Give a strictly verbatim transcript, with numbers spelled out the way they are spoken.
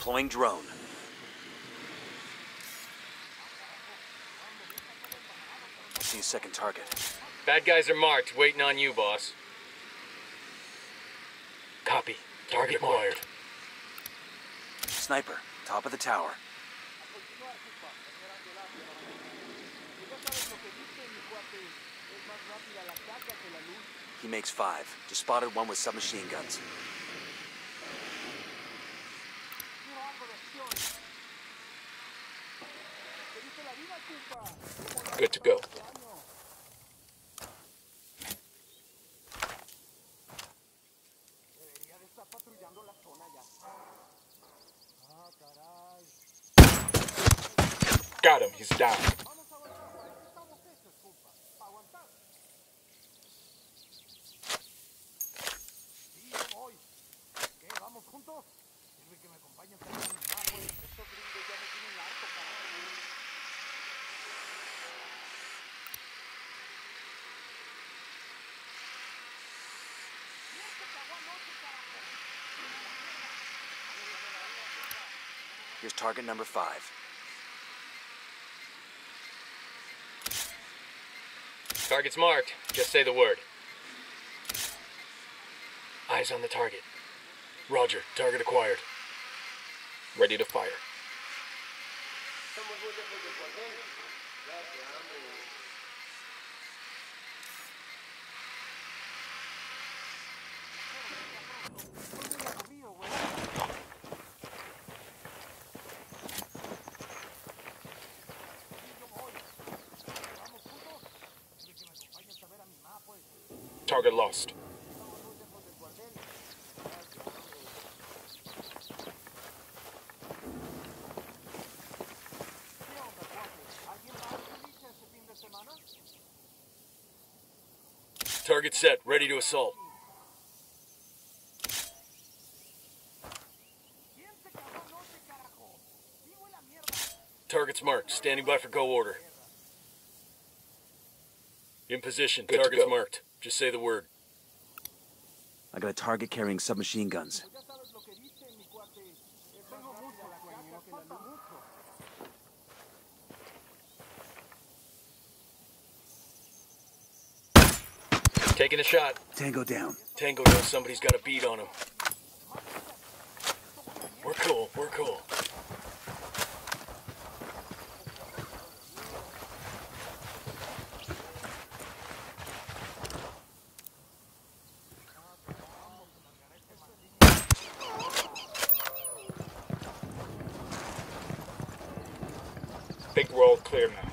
Deploying drone. See a second target. Bad guys are marked, waiting on you, boss. Copy. Target acquired. Sniper, top of the tower. He makes five. Just spotted one with submachine guns. Good to go. Got him, he's down. Here's target number five. Target's marked. Just say the word. Eyes on the target. Roger. Target acquired. Ready to fire. Target lost. Target set, ready to assault. Target's marked, standing by for go order. In position, Good target's to go. marked. Just say the word. I got a target carrying submachine guns. Taking a shot. Tango down. Tango knows somebody's got a beat on him. We're cool, we're cool. Big roll clear now.